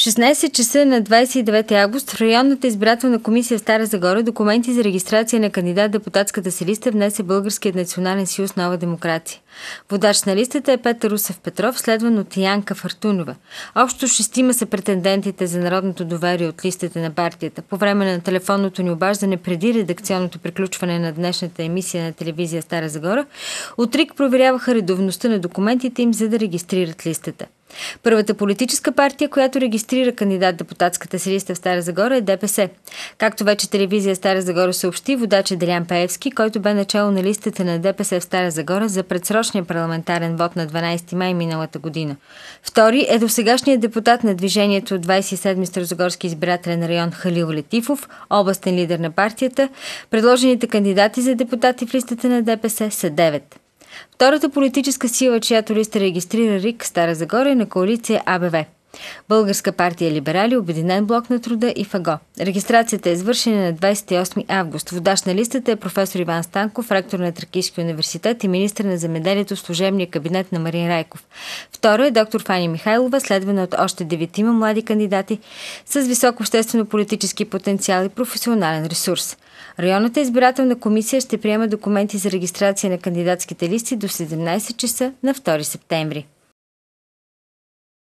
16 часа на 29 август в районната избирателна комисия в Стара Загора документи за регистрация на кандидат-депутатската си листа внесе Българският национален съюз Нова демокрация. Водач на листата е Петър Русев Петров, следван от Янка Фартунова. Общо 6 са претендентите за народното доверие от листата на партията. По време на телефонното ни обаждане преди редакционното приключване на днешната емисия на телевизия Стара Загора, от РИК проверяваха редовността на документите им, за да регистрират листата. Първата политическа партия, която регистрира кандидат-депутатската си листа в Стара Загора, е ДПС. Както вече телевизия Стара Загора съобщи, водач е Делян Пеевски, който бе начало на листата на ДПС в Стара Загора за предсрочния парламентарен вод на 12 май миналата година. Втори е досегашният депутат на движението от 27-ми Старозагорски избирателен район Халил Летифов, областен лидер на партията. Предложените кандидати за депутати в листата на ДПС са 9. Втората политическа сила, чиято листа регистрира РИК Стара Загора, е на коалиция АБВ. Българска партия Либерали, Обединен блок на труда и ФАГО. Регистрацията е извършена на 28 август. Водач на листата е професор Иван Станков, ректор на Тракийския университет и министър на земеделието в служебния кабинет на Марин Райков. Втора е доктор Фани Михайлова, следвана от още 9 млади кандидати с висок обществено-политически потенциал и професионален ресурс. Районната избирателна комисия ще приема документи за регистрация на кандидатските листи до 17 часа на 2 септември.